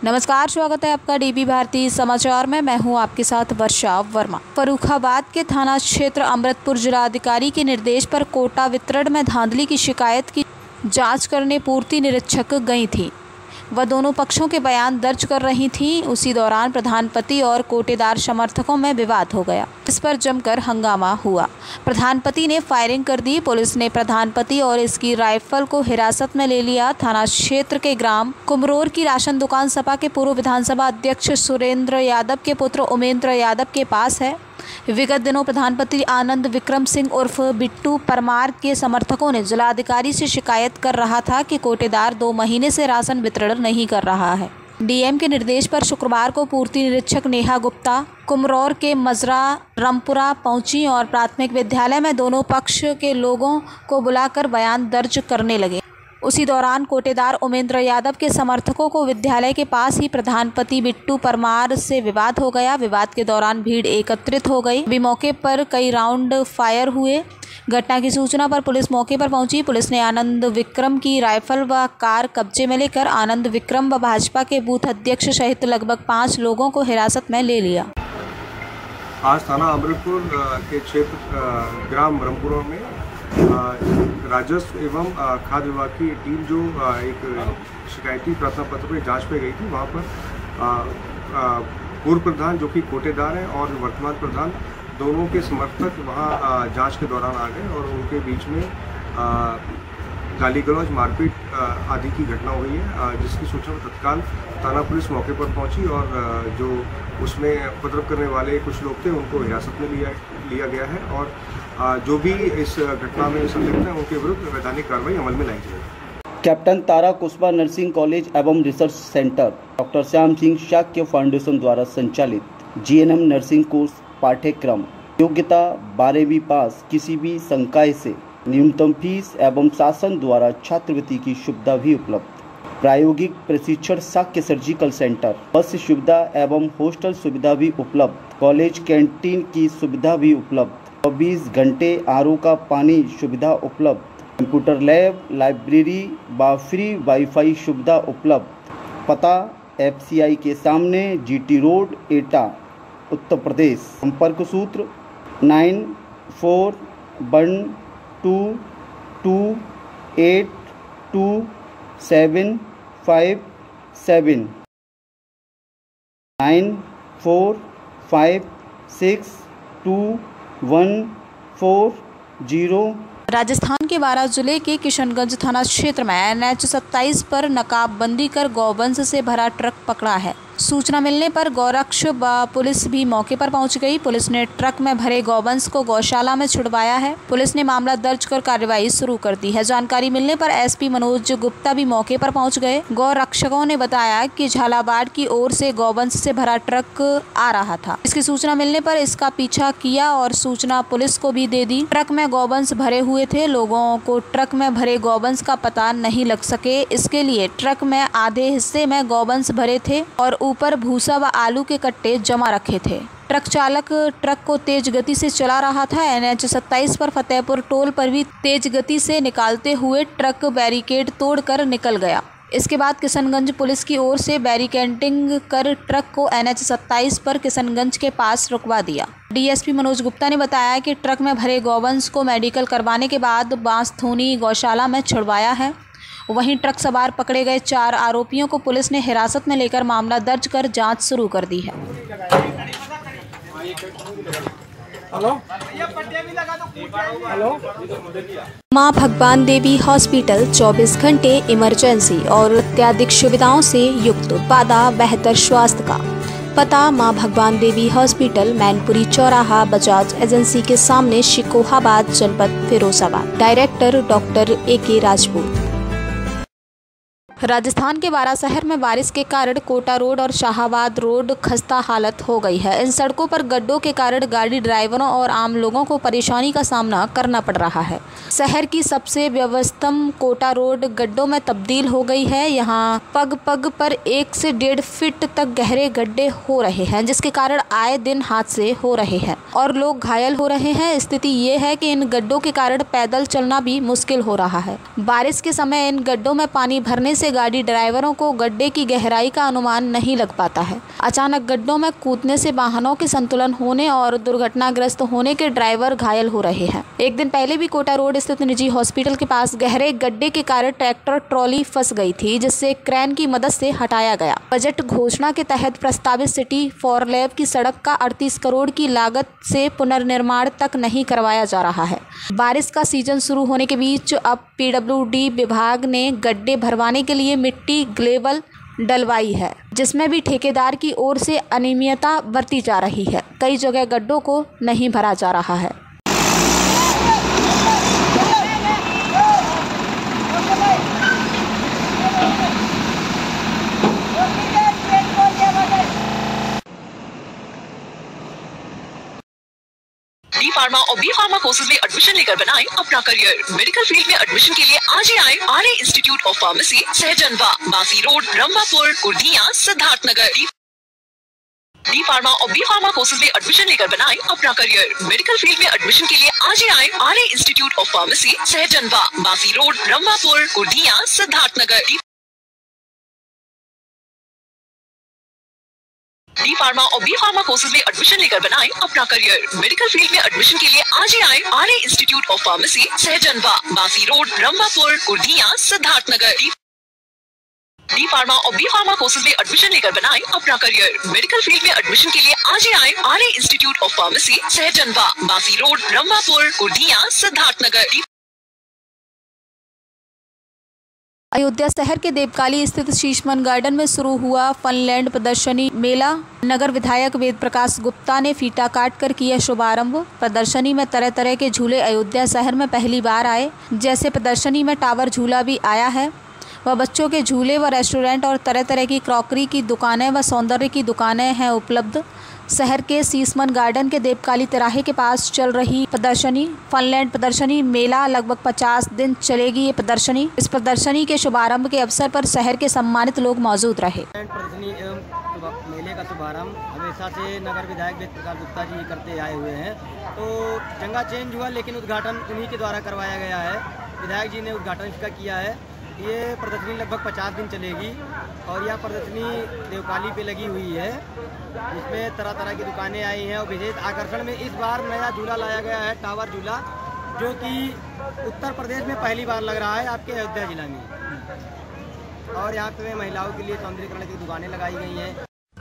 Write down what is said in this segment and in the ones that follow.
नमस्कार, स्वागत है आपका डीबी भारती समाचार में। मैं हूं आपके साथ वर्षा वर्मा। फर्रुखाबाद के थाना क्षेत्र अमृतपुर जिलाधिकारी के निर्देश पर कोटा वितरण में धांधली की शिकायत की जांच करने पूर्ति निरीक्षक गई थी। वह दोनों पक्षों के बयान दर्ज कर रही थीं। उसी दौरान प्रधानपति और कोटेदार समर्थकों में विवाद हो गया। इस पर जमकर हंगामा हुआ। प्रधानपति ने फायरिंग कर दी। पुलिस ने प्रधानपति और इसकी राइफल को हिरासत में ले लिया। थाना क्षेत्र के ग्राम कुमरोर की राशन दुकान सपा के पूर्व विधानसभा अध्यक्ष सुरेंद्र यादव के पुत्र उमेंद्र यादव के पास है। विगत दिनों प्रधानपति आनंद विक्रम सिंह उर्फ बिट्टू परमार के समर्थकों ने जिलाधिकारी से शिकायत कर रहा था कि कोटेदार 2 महीने से राशन वितरण नहीं कर रहा है। डीएम के निर्देश पर शुक्रवार को पूर्ति निरीक्षक नेहा गुप्ता कुमरौर के मजरा रामपुरा पहुंची और प्राथमिक विद्यालय में दोनों पक्ष के लोगों को बुलाकर बयान दर्ज करने लगे। उसी दौरान कोटेदार उमेंद्र यादव के समर्थकों को विद्यालय के पास ही प्रधानपति बिट्टू परमार से विवाद हो गया। विवाद के दौरान भीड़ एकत्रित हो गई। भी मौके पर कई राउंड फायर हुए। घटना की सूचना पर पुलिस मौके पर पहुंची। पुलिस ने आनंद विक्रम की राइफल व कार कब्जे में लेकर आनंद विक्रम व भाजपा के बूथ अध्यक्ष सहित लगभग 5 लोगों को हिरासत में ले लिया। आज थाना अमृतपुर के क्षेत्र ग्राम ब्रह्मपुरा में राजस्व एवं खाद्य विभाग की टीम जो एक शिकायती प्रार्थना पत्र पर जांच पे गई थी, वहाँ पर पूर्व प्रधान जो कि कोटेदार हैं और वर्तमान प्रधान दोनों के समर्थक वहाँ जांच के दौरान आ गए और उनके बीच में गाली गलौज मारपीट आदि की घटना हुई है, जिसकी सूचना तत्काल थाना पुलिस मौके पर पहुंची और जो उसमें उपद्रव करने वाले कुछ लोग थे उनको हिरासत में लिया गया है और जो भी इस घटना में संलिप्त हैं उनके विरुद्ध वैधानिक कार्रवाई अमल में लाई जाएगी। Captain Tara Kushwaha nursing college एवं research centre doctor Shyam Singh Shakya foundation द्वारा संचालित जीएनएम नर्सिंग कोर्स पाठ्यक्रम योग्यता 12वीं पास किसी भी संकाय से न्यूनतम फीस एवं शासन द्वारा छात्रवृत्ति की सुविधा भी उपलब्ध। प्रायोगिक प्रशिक्षण शाक्य सर्जिकल सेंटर, बस सुविधा एवं हॉस्टल सुविधा भी उपलब्ध। कॉलेज कैंटीन की सुविधा भी उपलब्ध। 24 घंटे आरओ का पानी सुविधा उपलब्ध। कंप्यूटर लैब, लाइब्रेरी व फ्री वाईफाई सुविधा उपलब्ध। पता एफसीआई के सामने, जीटी रोड, एटा, उत्तर प्रदेश। संपर्क सूत्र 9412282757 94562140। राजस्थान के बारां जिले के किशनगंज थाना क्षेत्र में NH 27 पर नकाबबंदी कर गौवंश से भरा ट्रक पकड़ा है। सूचना मिलने पर गौरक्ष व पुलिस भी मौके पर पहुंच गई। पुलिस ने ट्रक में भरे गौवंश को गौशाला में छुड़वाया है। पुलिस ने मामला दर्ज कर कार्रवाई शुरू कर दी है। जानकारी मिलने पर एसपी मनोज गुप्ता भी मौके पर पहुंच गए। गौरक्षकों ने बताया कि झालावाड़ की ओर से गौवंश से भरा ट्रक आ रहा था। इसकी सूचना मिलने पर इसका पीछा किया और सूचना पुलिस को भी दे दी। ट्रक में गौवंश भरे हुए थे। लोगों को ट्रक में भरे गौवंश का पता नहीं लग सके, इसके लिए ट्रक में आधे हिस्से में गौवंश भरे थे और ऊपर भूसा व आलू के कट्टे जमा रखे थे। ट्रक चालक ट्रक को तेज गति से चला रहा था। NH 27 पर फतेहपुर टोल पर भी तेज गति से निकालते हुए ट्रक बैरिकेड तोड़कर निकल गया। इसके बाद किशनगंज पुलिस की ओर से बैरिकेडिंग कर ट्रक को NH 27 पर किशनगंज के पास रुकवा दिया। डीएसपी मनोज गुप्ता ने बताया कि ट्रक में भरे गौवंश को मेडिकल करवाने के बाद बांसथूनी गौशाला में छुड़वाया है। वहीं ट्रक सवार पकड़े गए 4 आरोपियों को पुलिस ने हिरासत में लेकर मामला दर्ज कर जांच शुरू कर दी है। मां भगवान देवी हॉस्पिटल 24 घंटे इमरजेंसी और अत्याधिक सुविधाओं से युक्त। वादा बेहतर स्वास्थ्य का। पता मां भगवान देवी हॉस्पिटल, मैनपुरी चौराहा, बजाज एजेंसी के सामने, शिकोहाबाद, जनपद Firozabad. Director doctor AK Rajput. Rajasthan के बारां शहर में बारिश के कारण कोटा रोड और शाहाबाद रोड खस्ता हालत हो गई है। इन सड़कों पर गड्ढों के कारण गाड़ी ड्राइवरों और आम लोगों को परेशानी का सामना करना पड़ रहा है। शहर की सबसे व्यस्तम कोटा रोड गड्ढों में तब्दील हो गई है। यहाँ पग पग पर 1 से 1.5 फीट तक गहरे गड्ढे हो रहे हैं, जिसके कारण आए दिन हादसे हो रहे हैं और लोग घायल हो रहे हैं। स्थिति ये है कि इन गड्ढों के कारण पैदल चलना भी मुश्किल हो रहा है। बारिश के समय इन गड्ढों में पानी भरने से गाड़ी ड्राइवरों को गड्ढे की गहराई का अनुमान नहीं लग पाता है। अचानक गड्ढों में कूदने से वाहनों के संतुलन होने और दुर्घटनाग्रस्त होने के ड्राइवर घायल हो रहे हैं। एक दिन पहले भी कोटा रोड स्थित निजी हॉस्पिटल के पास गहरे गड्ढे के कारण ट्रैक्टर ट्रॉली फंस गई थी, जिससे क्रेन की मदद से हटाया गया। बजट घोषणा के तहत प्रस्तावित सिटी फॉर लैब की सड़क का 38 करोड़ की लागत से पुनर्निर्माण तक नहीं करवाया जा रहा है। बारिश का सीजन शुरू होने के बीच अब PWD विभाग ने गड्ढे भरवाने के लिए मिट्टी ग्लेवल डलवाई है, जिसमें भी ठेकेदार की ओर से अनियमितता बरती जा रही है। कई जगह गड्ढों को नहीं भरा जा रहा है। डी फार्मा और बी फार्मा कोर्सेज में एडमिशन लेकर बनाएं अपना करियर। मेडिकल फील्ड में एडमिशन के लिए आज ही आए RA institute of pharmacy, Sahjanwa, Basi road, Rambhapur, Kurdiya, Siddharthnagar. D pharma और बी फार्मा कोर्सेज में एडमिशन लेकर बनाएं अपना करियर। मेडिकल फील्ड में एडमिशन के लिए आज ही आए RA institute of pharmacy, Sahjanwa, Basi road, Rambhapur, Kurdiya, Siddharthnagar. D pharma और बी फार्मा कोर्सेज में एडमिशन लेकर बनाएं अपना करियर। मेडिकल फील्ड में एडमिशन के लिए आज ही आए RA institute of pharmacy, Sahjanwa, Basi road, Rambhapur, Kurdiya, Siddharthnagar. D pharma और बी फार्मा कोर्सेज में एडमिशन लेकर बनाएं अपना करियर। मेडिकल फील्ड में एडमिशन के लिए आज ही आए RA institute of pharmacy, Sahjanwa, Basi road, Rambhapur, Kurdiya, Siddharthnagar. Ayodhya शहर के देवकाली स्थित शीशमन गार्डन में शुरू हुआ फनलैंड प्रदर्शनी मेला। नगर विधायक वेद प्रकाश गुप्ता ने फीता काट कर किया शुभारंभ। प्रदर्शनी में तरह तरह के झूले अयोध्या शहर में पहली बार आए। जैसे प्रदर्शनी में टावर झूला भी आया है, व बच्चों के झूले व रेस्टोरेंट और तरह तरह की क्रॉकरी की दुकानें व सौंदर्य की दुकानें हैं उपलब्ध। शहर के शीशमन गार्डन के देवकाली तिराहे के पास चल रही प्रदर्शनी फनलैंड प्रदर्शनी मेला लगभग 50 दिन चलेगी। ये प्रदर्शनी इस प्रदर्शनी के शुभारंभ के अवसर पर शहर के सम्मानित लोग मौजूद रहे। प्रदर्शनी एवं मेले का शुभारंभ हमेशा से नगर विधायक वेद प्रकाश गुप्ता जी करते आए हुए हैं। तो जगह चेंज हुआ, लेकिन उद्घाटन उन्हीं के द्वारा करवाया गया है। विधायक जी ने उद्घाटन इसका किया है। ये प्रदर्शनी लगभग 50 दिन चलेगी और यह प्रदर्शनी देवकाली पे लगी हुई है, जिसमें तरह तरह की दुकानें आई हैं। और विशेष आकर्षण में इस बार नया झूला लाया गया है, टावर झूला, जो कि उत्तर प्रदेश में पहली बार लग रहा है आपके अयोध्या जिला में। और यहाँ पे महिलाओं के लिए सौंदर्यीकरण की दुकानें लगाई गई हैं।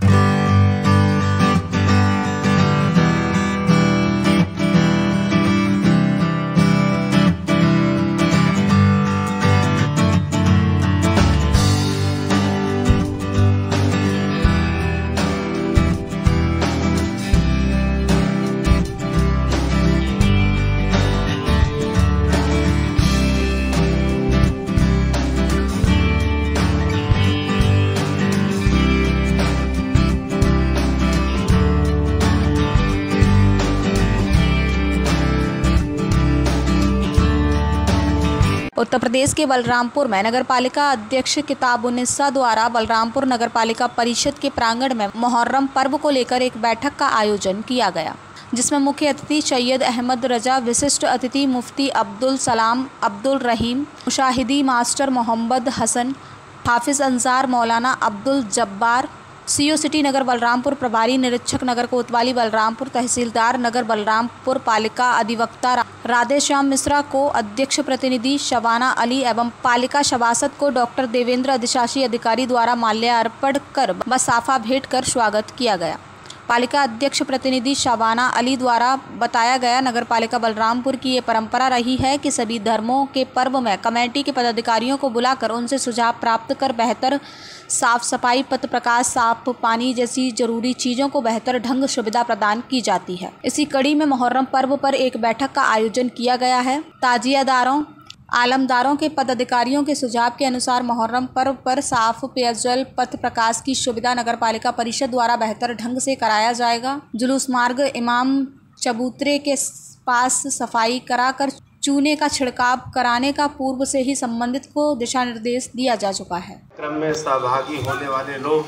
उत्तर प्रदेश के बलरामपुर में नगरपालिका अध्यक्ष किताब-उन-निस्सा द्वारा बलरामपुर नगरपालिका परिषद के प्रांगण में मुहर्रम पर्व को लेकर एक बैठक का आयोजन किया गया, जिसमें मुख्य अतिथि सैयद अहमद रजा, विशिष्ट अतिथि मुफ्ती अब्दुल सलाम अब्दुल रहीम, मुशाहिदी मास्टर मोहम्मद हसन, हाफिज अंसार मौलाना अब्दुल जब्बार, CO सिटी नगर बलरामपुर, प्रभारी निरीक्षक नगर कोतवाली बलरामपुर, तहसीलदार नगर बलरामपुर, पालिका अधिवक्ता राधेश्याम मिश्रा को अध्यक्ष प्रतिनिधि शबाना अली एवं पालिका सभासद को डॉक्टर देवेंद्र अधिशासी अधिकारी द्वारा माल्यार्पण कर व साफा भेंट कर स्वागत किया गया। पालिका अध्यक्ष प्रतिनिधि शबाना अली द्वारा बताया गया, नगरपालिका बलरामपुर की ये परंपरा रही है कि सभी धर्मों के पर्व में कमेटी के पदाधिकारियों को बुलाकर उनसे सुझाव प्राप्त कर बेहतर साफ सफाई, पथ प्रकाश, साफ पानी जैसी जरूरी चीज़ों को बेहतर ढंग सुविधा प्रदान की जाती है। इसी कड़ी में मुहर्रम पर्व पर एक बैठक का आयोजन किया गया है। ताजियादारों, आलमदारों के पदाधिकारियों के सुझाव के अनुसार मुहर्रम पर्व पर साफ पेयजल, पथ प्रकाश की सुविधा नगरपालिका परिषद द्वारा बेहतर ढंग से कराया जाएगा। जुलूस मार्ग इमाम चबूतरे के पास सफाई कराकर चूने का छिड़काव कराने का पूर्व से ही संबंधित को दिशा निर्देश दिया जा चुका है। क्रम में सहभागी होने वाले लोग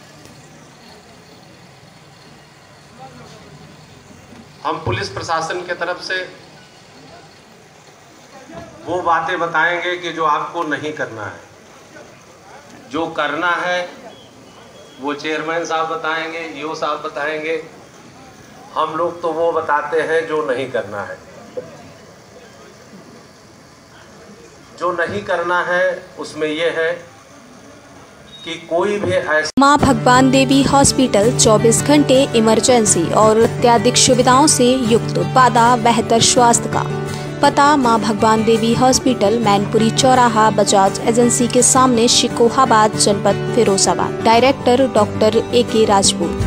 हम पुलिस प्रशासन के तरफ से वो बातें बताएंगे कि जो आपको नहीं करना है। जो करना है वो चेयरमैन साहब बताएंगे, ईओ साहब बताएंगे। हम लोग तो वो बताते हैं जो नहीं करना है। जो नहीं करना है उसमें ये है कि कोई भी ऐसा मां भगवान देवी हॉस्पिटल 24 घंटे इमरजेंसी और अत्याधिक सुविधाओं से युक्त, वादा बेहतर स्वास्थ्य का। पता मां भगवान देवी हॉस्पिटल, मैनपुरी चौराहा, बजाज एजेंसी के सामने, शिकोहाबाद, जनपद Firozabad. Director doctor AK Rajput.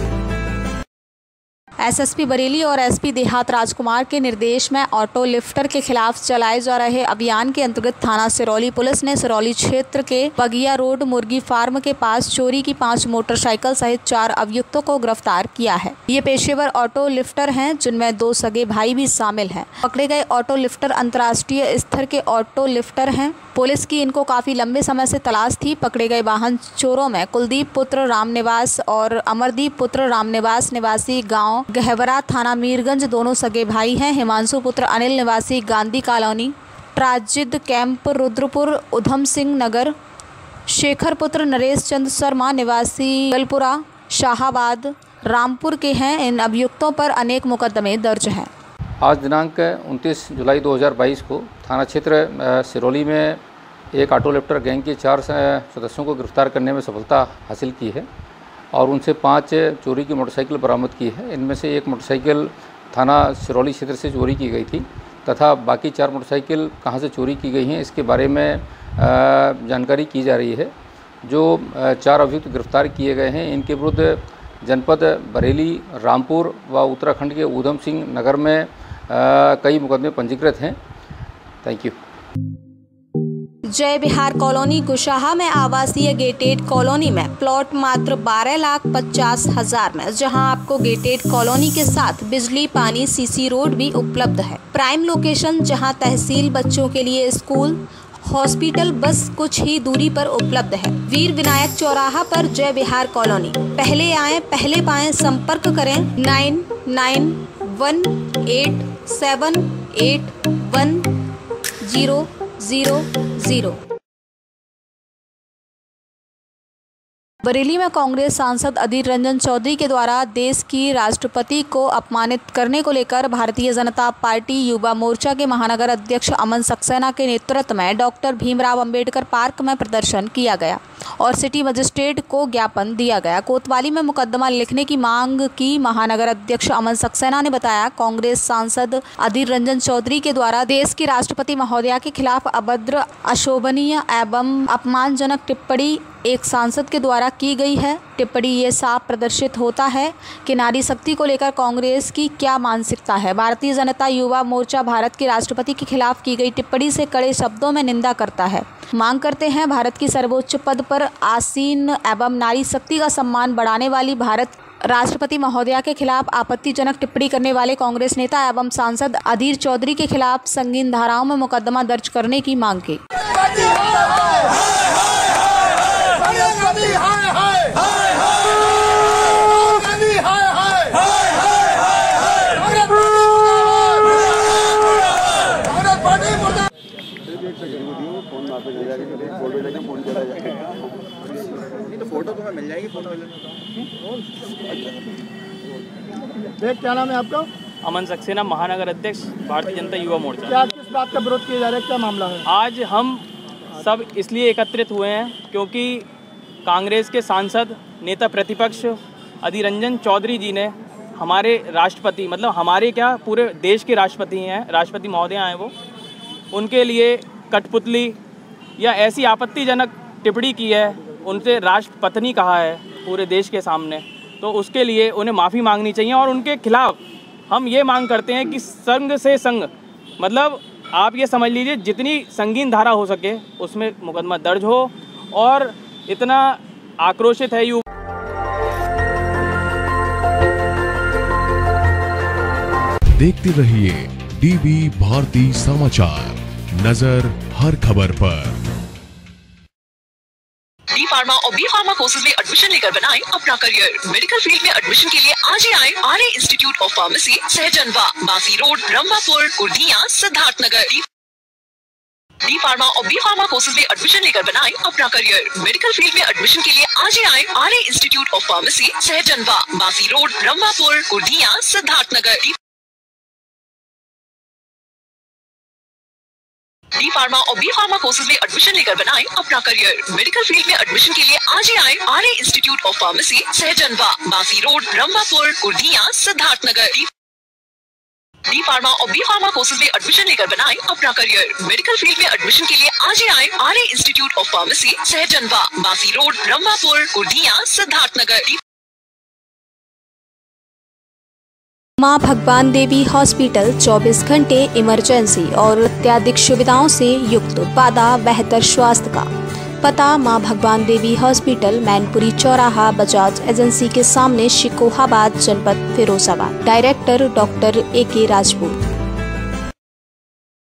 SSP Bareilly और एसपी देहात राजकुमार के निर्देश में ऑटो लिफ्टर के खिलाफ चलाए जा रहे अभियान के अंतर्गत थाना सिरौली पुलिस ने सिरौली क्षेत्र के बगिया रोड मुर्गी फार्म के पास चोरी की 5 मोटरसाइकिल सहित 4 अभियुक्तों को गिरफ्तार किया है। ये पेशेवर ऑटो लिफ्टर हैं, जिनमें 2 सगे भाई भी शामिल हैं। पकड़े गए ऑटो लिफ्टर अंतर्राष्ट्रीय स्तर के ऑटो लिफ्टर हैं। पुलिस की इनको काफी लंबे समय से तलाश थी। पकड़े गए वाहन चोरों में कुलदीप पुत्र रामनिवास और अमरदीप पुत्र रामनिवास निवासी गांव गहवरा, थाना मीरगंज, दोनों सगे भाई हैं। हिमांशु पुत्र अनिल निवासी Gandhi colony, transit camp Rudrapur, Udham Singh Nagar, Shekhar पुत्र नरेश चंद्र शर्मा निवासी गलपुरा, शाहाबाद, रामपुर के हैं। इन अभियुक्तों पर अनेक मुकदमे दर्ज हैं। आज दिनांक 29 जुलाई 2022 को थाना क्षेत्र सिरौली में एक ऑटो लिफ्टर गैंग के 4 सदस्यों को गिरफ्तार करने में सफलता हासिल की है और उनसे 5 चोरी की मोटरसाइकिल बरामद की है। इनमें से एक मोटरसाइकिल थाना सिरौली क्षेत्र से चोरी की गई थी तथा बाकी 4 मोटरसाइकिल कहां से चोरी की गई हैं इसके बारे में जानकारी की जा रही है। जो 4 अभियुक्त गिरफ्तार किए गए हैं, इनके विरुद्ध जनपद बरेली, रामपुर व उत्तराखंड के उधम सिंह नगर में कई मुकदमे पंजीकृत हैं। Thank you. जय बिहार कॉलोनी कुशाहा में आवासीय गेटेड कॉलोनी में प्लॉट मात्र 12,50,000 में, जहां आपको गेटेड कॉलोनी के साथ बिजली, पानी, सीसी रोड भी उपलब्ध है। प्राइम लोकेशन, जहां तहसील, बच्चों के लिए स्कूल, हॉस्पिटल बस कुछ ही दूरी पर उपलब्ध है। वीर विनायक चौराहा पर जय बिहार कॉलोनी। पहले आए पहले पाएं। संपर्क करें 9918810000। बरेली में कांग्रेस सांसद अधीर रंजन चौधरी के द्वारा देश की राष्ट्रपति को अपमानित करने को लेकर भारतीय जनता पार्टी युवा मोर्चा के महानगर अध्यक्ष अमन सक्सेना के नेतृत्व में डॉक्टर भीमराव अंबेडकर पार्क में प्रदर्शन किया गया और सिटी मजिस्ट्रेट को ज्ञापन दिया गया। कोतवाली में मुकदमा लिखने की मांग की। महानगर अध्यक्ष अमन सक्सेना ने बताया, कांग्रेस सांसद अधीर रंजन चौधरी के द्वारा देश की राष्ट्रपति महोदया के खिलाफ अभद्र, अशोभनीय एवं अपमानजनक टिप्पणी एक सांसद के द्वारा की गई है। टिप्पणी ये साफ प्रदर्शित होता है कि नारी शक्ति को लेकर कांग्रेस की क्या मानसिकता है। भारतीय जनता युवा मोर्चा भारत के राष्ट्रपति के खिलाफ की गई टिप्पणी से कड़े शब्दों में निंदा करता है। मांग करते हैं भारत की सर्वोच्च पद पर आसीन एवं नारी शक्ति का सम्मान बढ़ाने वाली भारत राष्ट्रपति महोदया के खिलाफ आपत्तिजनक टिप्पणी करने वाले कांग्रेस नेता एवं सांसद अधीर चौधरी के खिलाफ संगीन धाराओं में मुकदमा दर्ज करने की मांग की। फोटो तुम्हें मिल जाएगी। फोटो क्या नाम है आपका? अमन सक्सेना, महानगर अध्यक्ष, भारतीय जनता युवा मोर्चा। क्या किस बात का विरोध किया जा रहा है, क्या मामला है? आज हम सब इसलिए एकत्रित हुए हैं क्योंकि कांग्रेस के सांसद, नेता प्रतिपक्ष अधीर रंजन चौधरी जी ने हमारे राष्ट्रपति, मतलब हमारे क्या पूरे देश के राष्ट्रपति हैं, राष्ट्रपति महोदया हैं वो, उनके लिए कठपुतली या ऐसी आपत्तिजनक टिप्पणी की है, उनसे राष्ट्रपत्नी कहा है पूरे देश के सामने। तो उसके लिए उन्हें माफ़ी मांगनी चाहिए और उनके खिलाफ हम ये मांग करते हैं कि संग से संग, मतलब आप ये समझ लीजिए जितनी संगीन धारा हो सके उसमें मुकदमा दर्ज हो। और इतना आक्रोशित है यू देखते रहिए डीबी भारती समाचार, नजर हर खबर पर। डी फार्मा और बी फार्मा कोर्सेज में एडमिशन लेकर बनाएं अपना करियर। मेडिकल फील्ड में एडमिशन के लिए आज ही आए RA institute of pharmacy, Sahjanwa, Basi road, Rambhapur, Kurdiya, Siddharthnagar. D pharma और बी फार्मा कोर्सेज में एडमिशन लेकर बनाएं अपना करियर। मेडिकल फील्ड में एडमिशन के लिए आज ही आए Arya institute of pharmacy, Sahjanwa, Basi road, Rambhapur, Kurdiya, Siddharthnagar. D pharma और बी फार्मा कोर्सेज में एडमिशन लेकर बनाएं अपना करियर। मेडिकल फील्ड में एडमिशन के लिए आज ही आए Arya institute of pharmacy, Sahjanwa, Basi road, Rambhapur, Kurdiya, Siddharthnagar. D pharma और बी फार्मा कोर्सेज में एडमिशन लेकर बनाएं अपना करियर। मेडिकल फील्ड में एडमिशन के लिए आज ही आए Arya institute of pharmacy, Sahjanwa, Basi road, Rambhapur, Kurdiya, Siddharthnagar. मां भगवान देवी हॉस्पिटल 24 घंटे इमरजेंसी और अत्याधिक सुविधाओं से युक्त वादा बेहतर स्वास्थ्य का। पता मां भगवान देवी हॉस्पिटल, मैनपुरी चौराहा, बजाज एजेंसी के सामने, शिकोहाबाद, जनपद Firozabad. Director doctor AK Rajput.